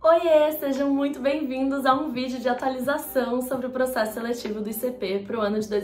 Oiê, sejam muito bem-vindos a um vídeo de atualização sobre o processo seletivo do ICP para o ano de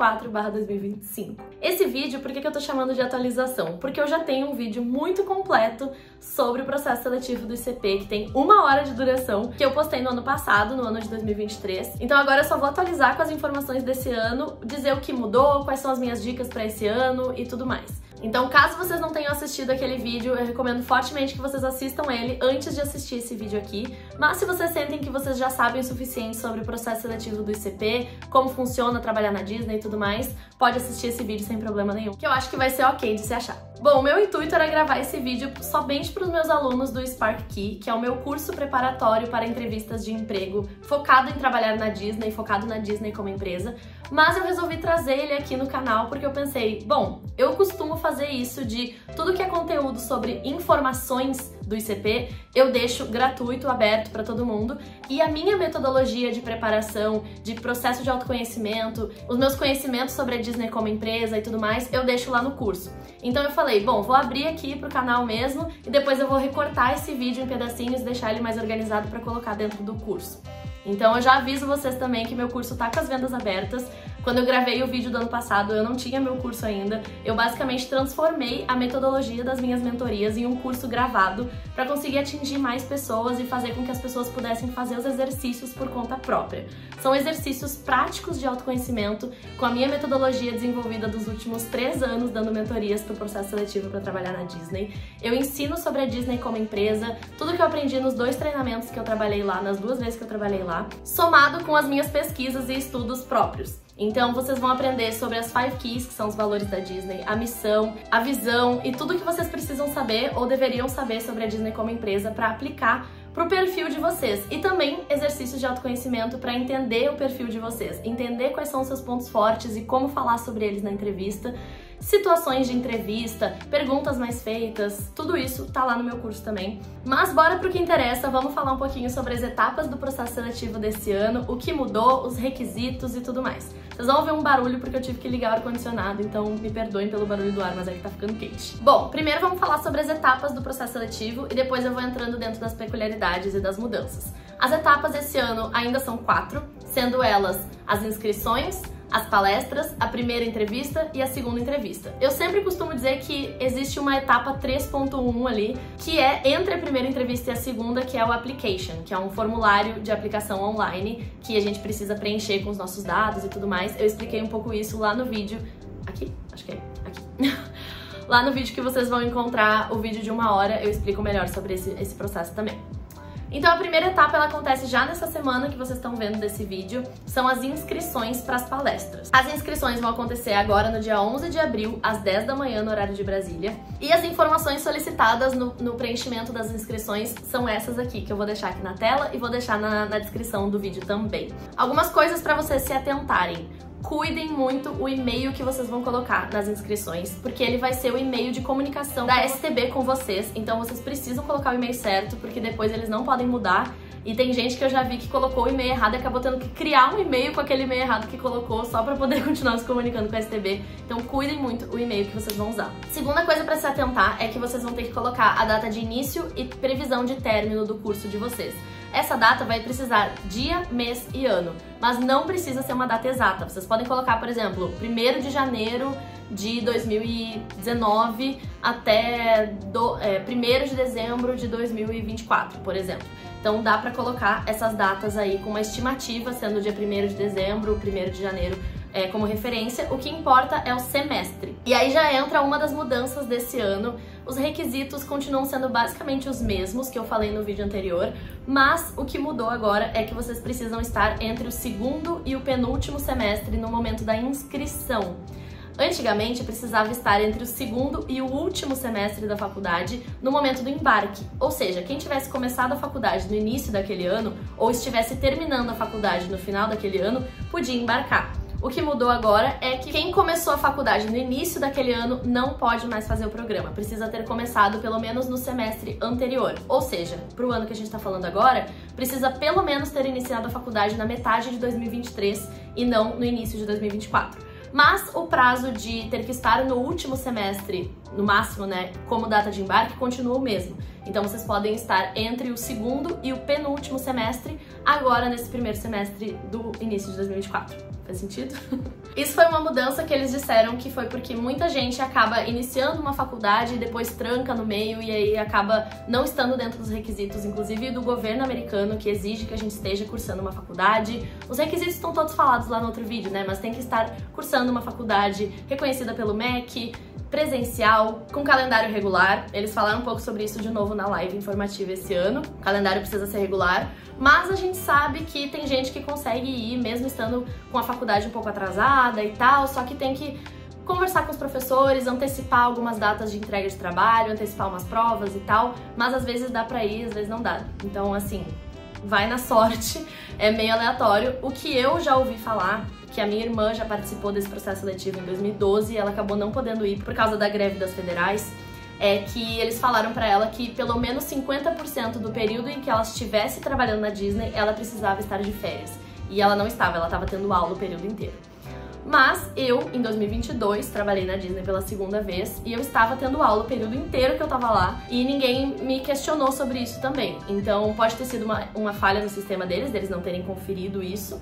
2024/2025. Esse vídeo, por que eu tô chamando de atualização? Porque eu já tenho um vídeo muito completo sobre o processo seletivo do ICP, que tem 1 hora de duração, que eu postei no ano passado, no ano de 2023. Então agora eu só vou atualizar com as informações desse ano, dizer o que mudou, quais são as minhas dicas para esse ano e tudo mais. Então, caso vocês não tenham assistido aquele vídeo, eu recomendo fortemente que vocês assistam ele antes de assistir esse vídeo aqui. Mas se vocês sentem que vocês já sabem o suficiente sobre o processo seletivo do ICP, como funciona trabalhar na Disney e tudo mais, pode assistir esse vídeo sem problema nenhum, que eu acho que vai ser ok de se achar. Bom, o meu intuito era gravar esse vídeo somente para os meus alunos do Spark Key, que é o meu curso preparatório para entrevistas de emprego focado em trabalhar na Disney, focado na Disney como empresa, mas eu resolvi trazer ele aqui no canal porque eu pensei, bom, eu costumo fazer isso de tudo que é conteúdo sobre informações do ICP, eu deixo gratuito, aberto para todo mundo, e a minha metodologia de preparação, de processo de autoconhecimento, os meus conhecimentos sobre a Disney como empresa e tudo mais, eu deixo lá no curso. Então eu falei, bom, vou abrir aqui pro canal mesmo e depois eu vou recortar esse vídeo em pedacinhos e deixar ele mais organizado para colocar dentro do curso. Então eu já aviso vocês também que meu curso tá com as vendas abertas. Quando eu gravei o vídeo do ano passado, eu não tinha meu curso ainda. Eu basicamente transformei a metodologia das minhas mentorias em um curso gravado para conseguir atingir mais pessoas e fazer com que as pessoas pudessem fazer os exercícios por conta própria. São exercícios práticos de autoconhecimento com a minha metodologia desenvolvida dos últimos 3 anos dando mentorias para o processo seletivo para trabalhar na Disney. Eu ensino sobre a Disney como empresa, tudo que eu aprendi nos 2 treinamentos que eu trabalhei lá, nas 2 vezes que eu trabalhei lá, somado com as minhas pesquisas e estudos próprios. Então vocês vão aprender sobre as 5 Keys, que são os valores da Disney, a missão, a visão e tudo que vocês precisam saber ou deveriam saber sobre a Disney como empresa para aplicar pro perfil de vocês. E também exercícios de autoconhecimento para entender o perfil de vocês, entender quais são os seus pontos fortes e como falar sobre eles na entrevista, situações de entrevista, perguntas mais feitas, tudo isso tá lá no meu curso também. Mas bora pro que interessa, vamos falar um pouquinho sobre as etapas do processo seletivo desse ano, o que mudou, os requisitos e tudo mais. Vocês vão ouvir um barulho porque eu tive que ligar o ar-condicionado, então me perdoem pelo barulho do ar, mas é que tá ficando quente. Bom, primeiro vamos falar sobre as etapas do processo seletivo e depois eu vou entrando dentro das peculiaridades e das mudanças. As etapas esse ano ainda são 4, sendo elas as inscrições, as palestras, a primeira entrevista e a segunda entrevista. Eu sempre costumo dizer que existe uma etapa 3.1 ali, que é entre a primeira entrevista e a segunda, que é o application, que é um formulário de aplicação online que a gente precisa preencher com os nossos dados e tudo mais. Eu expliquei um pouco isso lá no vídeo, aqui? Acho que é aqui. Lá no vídeo que vocês vão encontrar, o vídeo de 1 hora, eu explico melhor sobre esse processo também. Então a primeira etapa ela acontece já nessa semana que vocês estão vendo desse vídeo, são as inscrições para as palestras. As inscrições vão acontecer agora no dia 11 de abril, às 10 da manhã no horário de Brasília. E as informações solicitadas no preenchimento das inscrições são essas aqui, que eu vou deixar aqui na tela e vou deixar na descrição do vídeo também. Algumas coisas para vocês se atentarem. Cuidem muito o e-mail que vocês vão colocar nas inscrições, porque ele vai ser o e-mail de comunicação da STB com vocês, então vocês precisam colocar o e-mail certo, porque depois eles não podem mudar. E tem gente que eu já vi que colocou o e-mail errado e acabou tendo que criar um e-mail com aquele e-mail errado que colocou só para poder continuar se comunicando com a STB. Então cuidem muito o e-mail que vocês vão usar. Segunda coisa para se atentar é que vocês vão ter que colocar a data de início e previsão de término do curso de vocês. Essa data vai precisar dia, mês e ano, mas não precisa ser uma data exata. Vocês podem colocar, por exemplo, 1º de janeiro de 2019 até 1º de dezembro de 2024, por exemplo. Então dá pra colocar essas datas aí com uma estimativa, sendo o dia 1º de dezembro, 1º de janeiro, como referência. O que importa é o semestre. E aí já entra uma das mudanças desse ano. Os requisitos continuam sendo basicamente os mesmos que eu falei no vídeo anterior, mas o que mudou agora é que vocês precisam estar entre o 2º e o penúltimo semestre no momento da inscrição. Antigamente, precisava estar entre o 2º e o último semestre da faculdade no momento do embarque. Ou seja, quem tivesse começado a faculdade no início daquele ano ou estivesse terminando a faculdade no final daquele ano, podia embarcar. O que mudou agora é que quem começou a faculdade no início daquele ano não pode mais fazer o programa. Precisa ter começado pelo menos no semestre anterior. Ou seja, para o ano que a gente está falando agora, precisa pelo menos ter iniciado a faculdade na metade de 2023 e não no início de 2024. Mas o prazo de ter que estar no último semestre, no máximo, né, como data de embarque, continua o mesmo. Então vocês podem estar entre o segundo e o penúltimo semestre, agora nesse primeiro semestre do início de 2024. Faz sentido? Isso foi uma mudança que eles disseram que foi porque muita gente acaba iniciando uma faculdade e depois tranca no meio e aí acaba não estando dentro dos requisitos, inclusive do governo americano, que exige que a gente esteja cursando uma faculdade. Os requisitos estão todos falados lá no outro vídeo, né? Mas tem que estar cursando uma faculdade reconhecida pelo MEC, presencial, com calendário regular. Eles falaram um pouco sobre isso de novo na live informativa esse ano. O calendário precisa ser regular, mas a gente sabe que tem gente que consegue ir mesmo estando com a faculdade um pouco atrasada e tal, só que tem que conversar com os professores, antecipar algumas datas de entrega de trabalho, antecipar umas provas e tal, mas às vezes dá pra ir, às vezes não dá. Então, assim, vai na sorte, é meio aleatório. O que eu já ouvi falar, que a minha irmã já participou desse processo seletivo em 2012 e ela acabou não podendo ir por causa da greve das federais, é que eles falaram pra ela que pelo menos 50% do período em que ela estivesse trabalhando na Disney, ela precisava estar de férias. E ela não estava, ela estava tendo aula o período inteiro. Mas eu, em 2022, trabalhei na Disney pela segunda vez e eu estava tendo aula o período inteiro que eu tava lá e ninguém me questionou sobre isso também. Então pode ter sido uma falha no sistema deles não terem conferido isso.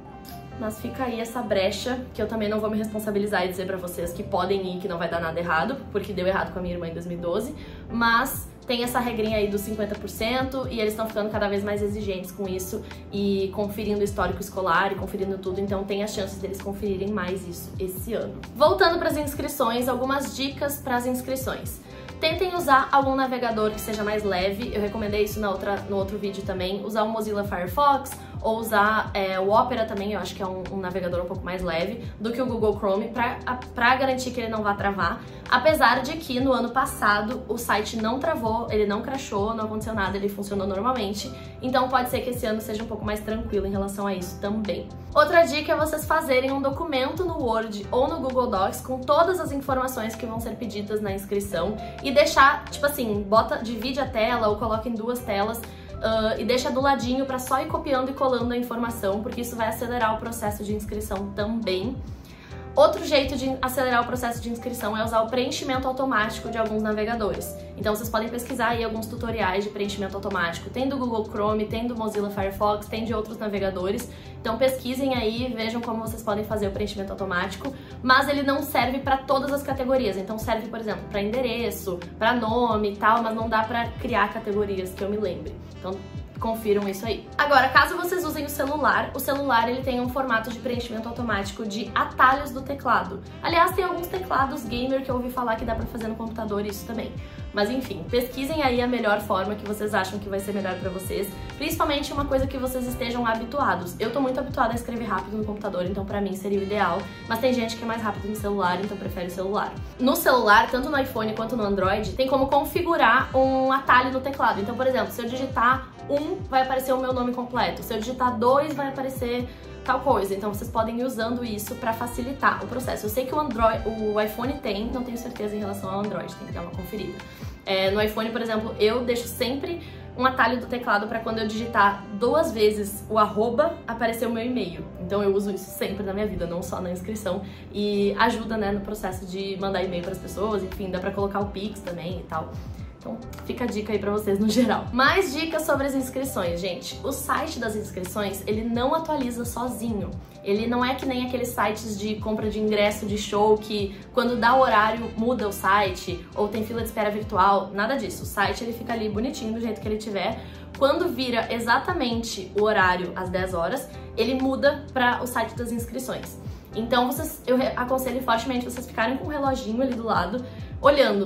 Mas fica aí essa brecha, que eu também não vou me responsabilizar e dizer pra vocês que podem ir, que não vai dar nada errado, porque deu errado com a minha irmã em 2012, mas tem essa regrinha aí dos 50% e eles estão ficando cada vez mais exigentes com isso e conferindo o histórico escolar e conferindo tudo, então tem as chances deles conferirem mais isso esse ano. Voltando para as inscrições, algumas dicas para as inscrições. Tentem usar algum navegador que seja mais leve, eu recomendei isso no outro vídeo também, usar o Mozilla Firefox ou usar o Opera também, eu acho que é um navegador um pouco mais leve do que o Google Chrome pra garantir que ele não vá travar, apesar de que no ano passado o site não travou, ele não crashou, não aconteceu nada, ele funcionou normalmente, então pode ser que esse ano seja um pouco mais tranquilo em relação a isso também. Outra dica é vocês fazerem um documento no Word ou no Google Docs com todas as informações que vão ser pedidas na inscrição e deixar, tipo assim, divide a tela ou coloca em duas telas e deixa do ladinho para só ir copiando e colando a informação, porque isso vai acelerar o processo de inscrição também. Outro jeito de acelerar o processo de inscrição é usar o preenchimento automático de alguns navegadores. Então vocês podem pesquisar aí alguns tutoriais de preenchimento automático. Tem do Google Chrome, tem do Mozilla Firefox, tem de outros navegadores. Então pesquisem aí, vejam como vocês podem fazer o preenchimento automático, mas ele não serve para todas as categorias. Então serve, por exemplo, para endereço, para nome e tal, mas não dá para criar categorias que eu me lembre. Então confiram isso aí. Agora, caso vocês usem o celular ele tem um formato de preenchimento automático de atalhos do teclado. Aliás, tem alguns teclados gamer que eu ouvi falar que dá pra fazer no computador isso também. Mas enfim, pesquisem aí a melhor forma que vocês acham que vai ser melhor pra vocês, principalmente uma coisa que vocês estejam habituados. Eu tô muito habituada a escrever rápido no computador, então pra mim seria o ideal, mas tem gente que é mais rápido no celular, então prefere o celular. No celular, tanto no iPhone quanto no Android, tem como configurar um atalho no teclado. Então, por exemplo, se eu digitar 1, vai aparecer o meu nome completo. Se eu digitar 2, vai aparecer tal coisa. Então vocês podem ir usando isso para facilitar o processo. Eu sei que o iPhone tem, não tenho certeza em relação ao Android, tem que dar uma conferida. No iPhone, por exemplo, eu deixo sempre um atalho do teclado para quando eu digitar 2 vezes o arroba, aparecer o meu e-mail. Então eu uso isso sempre na minha vida, não só na inscrição. E ajuda, né, no processo de mandar e-mail para as pessoas, enfim, dá para colocar o Pix também e tal. Então fica a dica aí pra vocês no geral. Mais dicas sobre as inscrições, gente. O site das inscrições, ele não atualiza sozinho. Ele não é que nem aqueles sites de compra de ingresso de show que quando dá o horário muda o site ou tem fila de espera virtual, nada disso. O site ele fica ali bonitinho do jeito que ele tiver. Quando vira exatamente o horário às 10 horas, ele muda para o site das inscrições. Então eu aconselho fortemente vocês ficarem com um reloginho ali do lado, olhando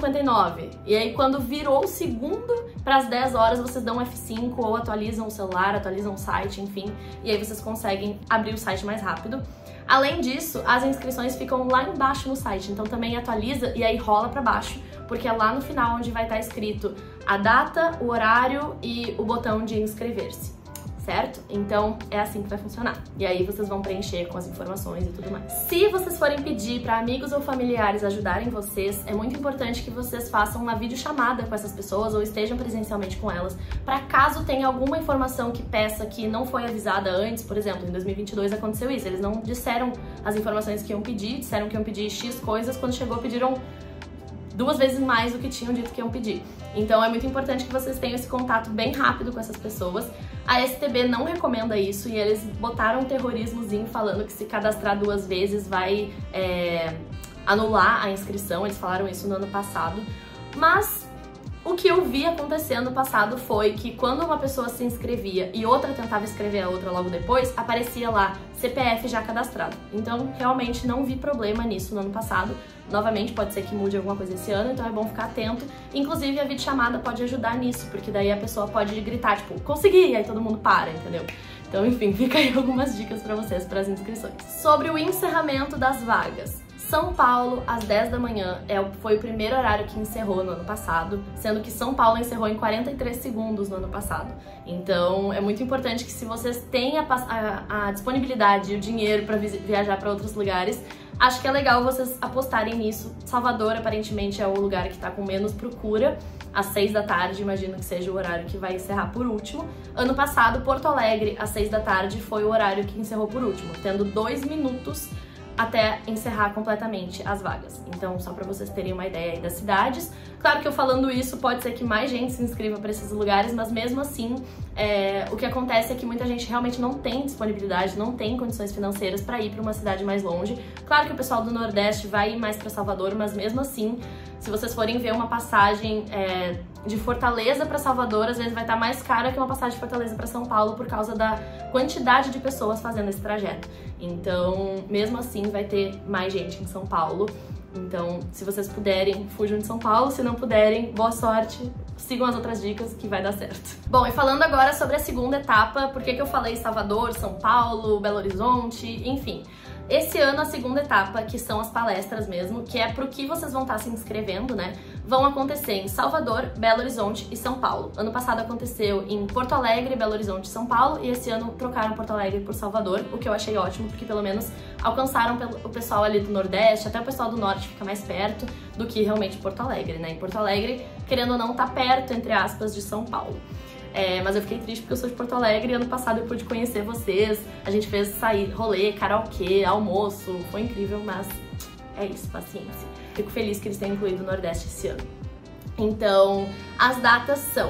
9h59, e aí quando virou o segundo para as 10 horas vocês dão F5 ou atualizam o celular, atualizam o site, enfim, e aí vocês conseguem abrir o site mais rápido. Além disso, as inscrições ficam lá embaixo no site, então também atualiza e aí rola para baixo, porque é lá no final onde vai estar escrito a data, o horário e o botão de inscrever-se. Certo? Então é assim que vai funcionar. E aí vocês vão preencher com as informações e tudo mais. Se vocês forem pedir para amigos ou familiares ajudarem vocês, é muito importante que vocês façam uma videochamada com essas pessoas ou estejam presencialmente com elas, para caso tenha alguma informação que peça que não foi avisada antes. Por exemplo, em 2022 aconteceu isso, eles não disseram as informações que iam pedir, disseram que iam pedir X coisas, quando chegou pediram 2 vezes mais do que tinham dito que iam pedir. Então é muito importante que vocês tenham esse contato bem rápido com essas pessoas. A STB não recomenda isso e eles botaram um terrorismozinho falando que se cadastrar 2 vezes vai anular a inscrição. Eles falaram isso no ano passado. Mas o que eu vi acontecer no passado foi que quando uma pessoa se inscrevia e outra tentava inscrever a outra logo depois, aparecia lá CPF já cadastrado. Então, realmente não vi problema nisso no ano passado. Novamente, pode ser que mude alguma coisa esse ano, então é bom ficar atento. Inclusive, a videochamada pode ajudar nisso, porque daí a pessoa pode gritar, tipo, consegui! E aí todo mundo para, entendeu? Então, enfim, fica aí algumas dicas pra vocês para as inscrições. Sobre o encerramento das vagas. São Paulo, às 10 da manhã, foi o primeiro horário que encerrou no ano passado, sendo que São Paulo encerrou em 43 segundos no ano passado. Então, é muito importante que se vocês têm a disponibilidade e o dinheiro para viajar para outros lugares, acho que é legal vocês apostarem nisso. Salvador, aparentemente, é o lugar que está com menos procura. Às 6 da tarde, imagino que seja o horário que vai encerrar por último. Ano passado, Porto Alegre, às 6 da tarde, foi o horário que encerrou por último, tendo 2 minutos até encerrar completamente as vagas. Então, só para vocês terem uma ideia aí das cidades. Claro que eu falando isso, pode ser que mais gente se inscreva para esses lugares, mas mesmo assim, o que acontece é que muita gente realmente não tem disponibilidade, não tem condições financeiras para ir para uma cidade mais longe. Claro que o pessoal do Nordeste vai ir mais para Salvador, mas mesmo assim, se vocês forem ver uma passagem de Fortaleza para Salvador, às vezes vai estar mais cara que uma passagem de Fortaleza para São Paulo por causa da quantidade de pessoas fazendo esse trajeto. Então, mesmo assim, vai ter mais gente em São Paulo. Então, se vocês puderem, fujam de São Paulo. Se não puderem, boa sorte. Sigam as outras dicas que vai dar certo. Bom, e falando agora sobre a segunda etapa, por que eu falei Salvador, São Paulo, Belo Horizonte, enfim. Esse ano, a segunda etapa, que são as palestras mesmo, que é pro que vocês vão estar se inscrevendo, né? Vão acontecer em Salvador, Belo Horizonte e São Paulo. Ano passado aconteceu em Porto Alegre, Belo Horizonte e São Paulo, e esse ano trocaram Porto Alegre por Salvador, o que eu achei ótimo, porque pelo menos alcançaram o pessoal ali do Nordeste, até o pessoal do Norte fica mais perto do que realmente Porto Alegre, né? Em Porto Alegre, querendo ou não, tá perto, entre aspas, de São Paulo. Mas eu fiquei triste porque eu sou de Porto Alegre e ano passado eu pude conhecer vocês, a gente fez sair, rolê, karaokê, almoço, foi incrível, mas é isso, paciência. Fico feliz que eles tenham incluído o Nordeste esse ano. Então, as datas são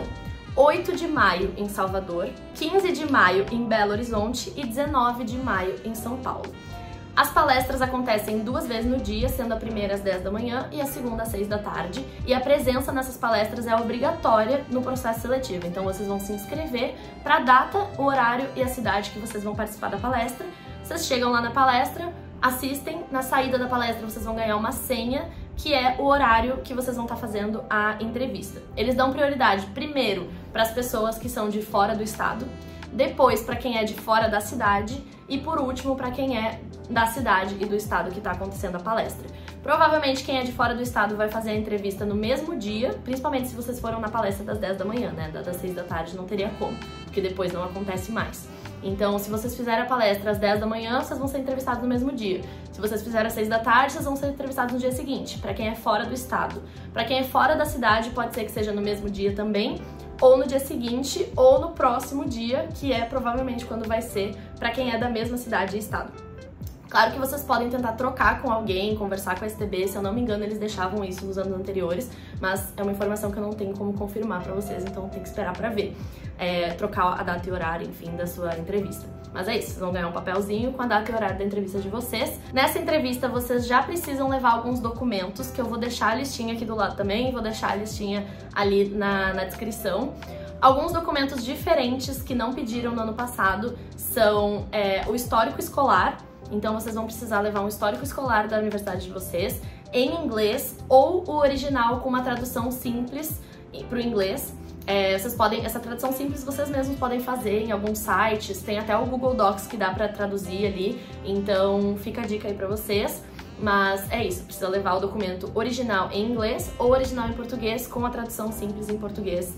8 de maio em Salvador, 15 de maio em Belo Horizonte e 19 de maio em São Paulo. As palestras acontecem 2 vezes no dia, sendo a primeira às 10 da manhã e a segunda às 6 da tarde. E a presença nessas palestras é obrigatória no processo seletivo. Então vocês vão se inscrever para a data, o horário e a cidade que vocês vão participar da palestra. Vocês chegam lá na palestra, assistem, na saída da palestra vocês vão ganhar uma senha, que é o horário que vocês vão estar fazendo a entrevista. Eles dão prioridade primeiro para as pessoas que são de fora do estado, depois para quem é de fora da cidade e por último para quem é da cidade e do estado que está acontecendo a palestra. Provavelmente quem é de fora do estado vai fazer a entrevista no mesmo dia, principalmente se vocês foram na palestra das 10 da manhã, né? Das 6 da tarde não teria como, porque depois não acontece mais. Então, se vocês fizerem a palestra às 10 da manhã, vocês vão ser entrevistados no mesmo dia. Se vocês fizerem às 6 da tarde, vocês vão ser entrevistados no dia seguinte, para quem é fora do estado. Para quem é fora da cidade, pode ser que seja no mesmo dia também, ou no dia seguinte, ou no próximo dia, que é provavelmente quando vai ser para quem é da mesma cidade e estado. Claro que vocês podem tentar trocar com alguém, conversar com a STB, se eu não me engano eles deixavam isso nos anos anteriores, mas é uma informação que eu não tenho como confirmar pra vocês, então tem que esperar pra ver. Trocar a data e horário, enfim, da sua entrevista. Mas é isso, vocês vão ganhar um papelzinho com a data e horário da entrevista de vocês. Nessa entrevista vocês já precisam levar alguns documentos, que eu vou deixar a listinha aqui do lado também, vou deixar a listinha ali na descrição. Alguns documentos diferentes que não pediram no ano passado são o histórico escolar. Então vocês vão precisar levar um histórico escolar da universidade de vocês em inglês ou o original com uma tradução simples para o inglês. Vocês podem, essa tradução simples vocês mesmos podem fazer em alguns sites, tem até o Google Docs que dá para traduzir ali, então fica a dica aí para vocês. Mas é isso, precisa levar o documento original em inglês ou original em português com a tradução simples em português.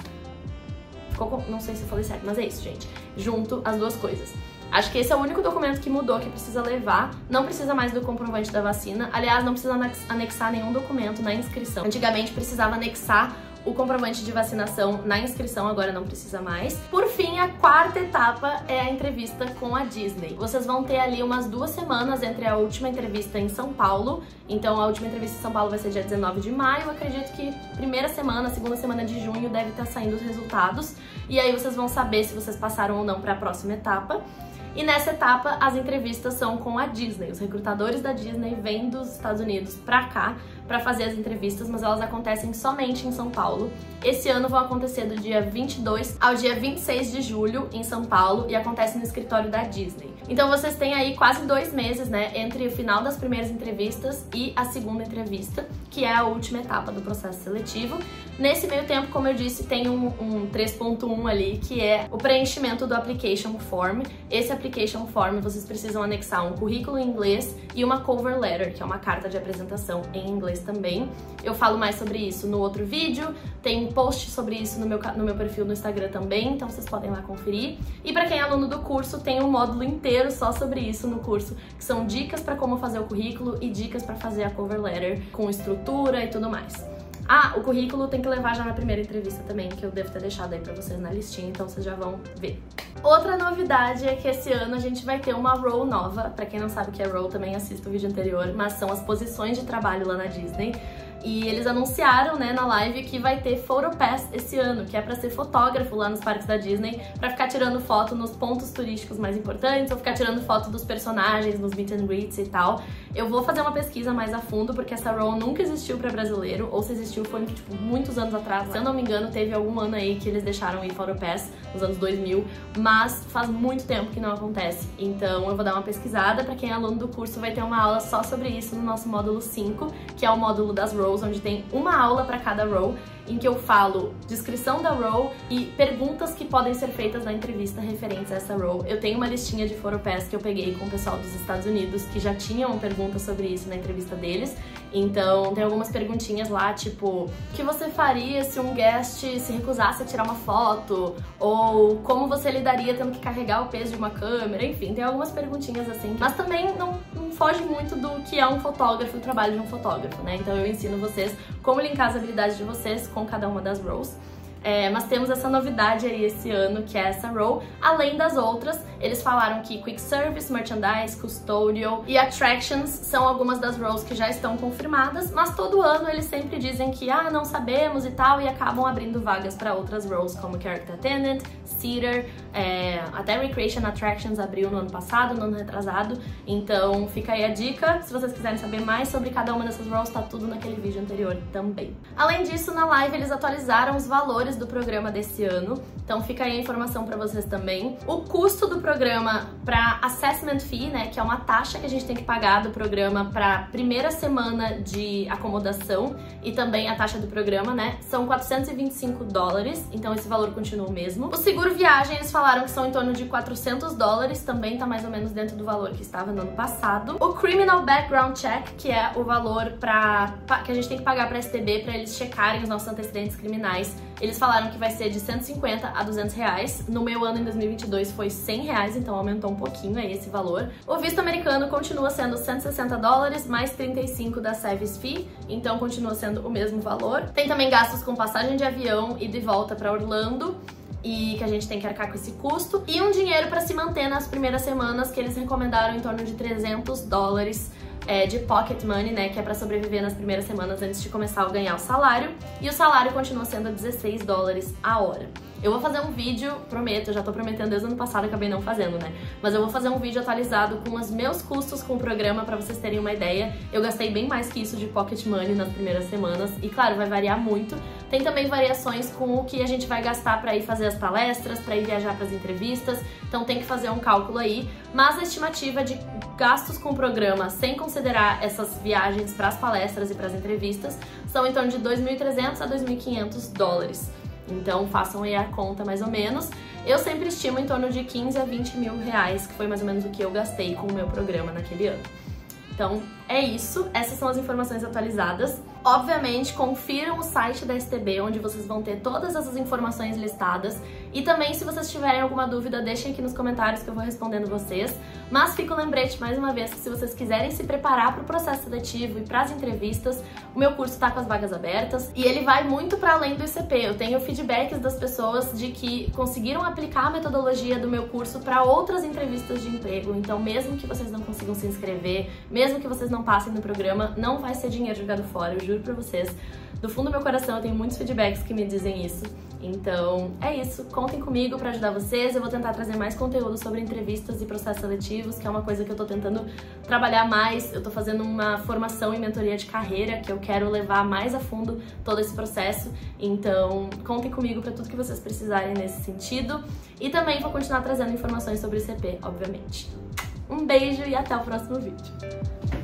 Não sei se eu falei certo, mas é isso, gente. Junto as duas coisas. Acho que esse é o único documento que mudou, que precisa levar. Não precisa mais do comprovante da vacina. Aliás, não precisa anexar nenhum documento na inscrição. Antigamente precisava anexar o comprovante de vacinação na inscrição, agora não precisa mais. Por fim, a quarta etapa é a entrevista com a Disney. Vocês vão ter ali umas 2 semanas entre a última entrevista em São Paulo, então a última entrevista em São Paulo vai ser dia 19 de maio, eu acredito que primeira semana, segunda semana de junho deve estar saindo os resultados, e aí vocês vão saber se vocês passaram ou não para a próxima etapa. E nessa etapa, as entrevistas são com a Disney. Os recrutadores da Disney vêm dos Estados Unidos pra cá pra fazer as entrevistas, mas elas acontecem somente em São Paulo. Esse ano vão acontecer do dia 22 ao dia 26 de julho em São Paulo e acontece no escritório da Disney. Então vocês têm aí quase 2 meses, né, entre o final das primeiras entrevistas e a segunda entrevista, que é a última etapa do processo seletivo. Nesse meio tempo, como eu disse, tem um 3.1 ali, que é o preenchimento do application form. Esse application form vocês precisam anexar um currículo em inglês e uma cover letter, que é uma carta de apresentação em inglês também. Eu falo mais sobre isso no outro vídeo, tem um post sobre isso no meu perfil no Instagram também, então vocês podem lá conferir. E para quem é aluno do curso, tem um módulo inteiro só sobre isso no curso, que são dicas para como fazer o currículo e dicas para fazer a cover letter com estrutura e tudo mais. Ah, o currículo tem que levar já na primeira entrevista também, que eu devo ter deixado aí pra vocês na listinha, então vocês já vão ver. Outra novidade é que esse ano a gente vai ter uma role nova. Pra quem não sabe o que é role, também assista o vídeo anterior, mas são as posições de trabalho lá na Disney. E eles anunciaram, né, na live que vai ter PhotoPass esse ano, que é pra ser fotógrafo lá nos parques da Disney, pra ficar tirando foto nos pontos turísticos mais importantes, ou ficar tirando foto dos personagens nos meet and greets e tal. Eu vou fazer uma pesquisa mais a fundo, porque essa role nunca existiu pra brasileiro, ou se existiu foi, tipo, muitos anos atrás. Se eu não me engano, teve algum ano aí que eles deixaram ir PhotoPass, nos anos 2000, mas faz muito tempo que não acontece. Então eu vou dar uma pesquisada. Pra quem é aluno do curso, vai ter uma aula só sobre isso no nosso módulo 5, que é o módulo das roles, onde tem uma aula para cada role, em que eu falo descrição da role e perguntas que podem ser feitas na entrevista referentes a essa role. Eu tenho uma listinha de PhotoPass que eu peguei com o pessoal dos Estados Unidos que já tinham perguntas sobre isso na entrevista deles. Então tem algumas perguntinhas lá, tipo, o que você faria se um guest se recusasse a tirar uma foto? Ou como você lidaria tendo que carregar o peso de uma câmera? Enfim, tem algumas perguntinhas assim, mas também não foge muito do que é um fotógrafo, o trabalho de um fotógrafo, né? Então eu ensino vocês como linkar as habilidades de vocês com cada uma das roles. Mas temos essa novidade aí esse ano, que é essa role. Além das outras, eles falaram que Quick Service, Merchandise, Custodial e Attractions são algumas das roles que já estão confirmadas, mas todo ano eles sempre dizem que não sabemos e tal, e acabam abrindo vagas para outras roles, como Character Attendant, Seater, até Recreation Attractions abriu no ano passado, no ano retrasado. Então fica aí a dica, se vocês quiserem saber mais sobre cada uma dessas roles, tá tudo naquele vídeo anterior também. Além disso, na live eles atualizaram os valores do programa desse ano, então fica aí a informação para vocês também. O custo do programa para Assessment Fee, né, que é uma taxa que a gente tem que pagar do programa para primeira semana de acomodação, e também a taxa do programa, né, são $425, então esse valor continua o mesmo. O seguro viagem, eles falaram que são em torno de $400, também tá mais ou menos dentro do valor que estava no ano passado. O Criminal Background Check, que é o valor que a gente tem que pagar para a STB para eles checarem os nossos antecedentes criminais, eles falaram que vai ser de $150 a $200. No meu ano, em 2022, foi $100, então aumentou um pouquinho aí esse valor. O visto americano continua sendo $160, mais 35 da Service Fee, então continua sendo o mesmo valor. Tem também gastos com passagem de avião e de volta para Orlando, e que a gente tem que arcar com esse custo. E um dinheiro para se manter nas primeiras semanas, que eles recomendaram em torno de $300 de pocket money, né, que é pra sobreviver nas primeiras semanas antes de começar a ganhar o salário, e o salário continua sendo $16 a hora. Eu vou fazer um vídeo, prometo, eu já tô prometendo desde o ano passado, acabei não fazendo, né? Mas eu vou fazer um vídeo atualizado com os meus custos com o programa pra vocês terem uma ideia. Eu gastei bem mais que isso de pocket money nas primeiras semanas e, claro, vai variar muito. Tem também variações com o que a gente vai gastar pra ir fazer as palestras, pra ir viajar pras entrevistas, então tem que fazer um cálculo aí. Mas a estimativa de gastos com o programa, sem considerar essas viagens pras palestras e pras entrevistas, são em torno de $2.300 a $2.500. Então façam aí a conta mais ou menos. Eu sempre estimo em torno de 15 a 20 mil reais, que foi mais ou menos o que eu gastei com o meu programa naquele ano. Então é isso, essas são as informações atualizadas. Obviamente, confiram o site da STB, onde vocês vão ter todas essas informações listadas. E também, se vocês tiverem alguma dúvida, deixem aqui nos comentários que eu vou respondendo vocês. Mas fica o lembrete, mais uma vez, que se vocês quiserem se preparar para o processo seletivo e para as entrevistas, o meu curso está com as vagas abertas. E ele vai muito para além do ICP. Eu tenho feedbacks das pessoas de que conseguiram aplicar a metodologia do meu curso para outras entrevistas de emprego. Então, mesmo que vocês não consigam se inscrever, mesmo que vocês não passem no programa, não vai ser dinheiro jogado fora, eu juro pra vocês. Do fundo do meu coração, eu tenho muitos feedbacks que me dizem isso. Então, é isso. Contem comigo pra ajudar vocês. Eu vou tentar trazer mais conteúdo sobre entrevistas e processos seletivos, que é uma coisa que eu tô tentando trabalhar mais. Eu tô fazendo uma formação em mentoria de carreira, que eu quero levar mais a fundo todo esse processo. Então, contem comigo pra tudo que vocês precisarem nesse sentido. E também vou continuar trazendo informações sobre o ICP, obviamente. Um beijo e até o próximo vídeo.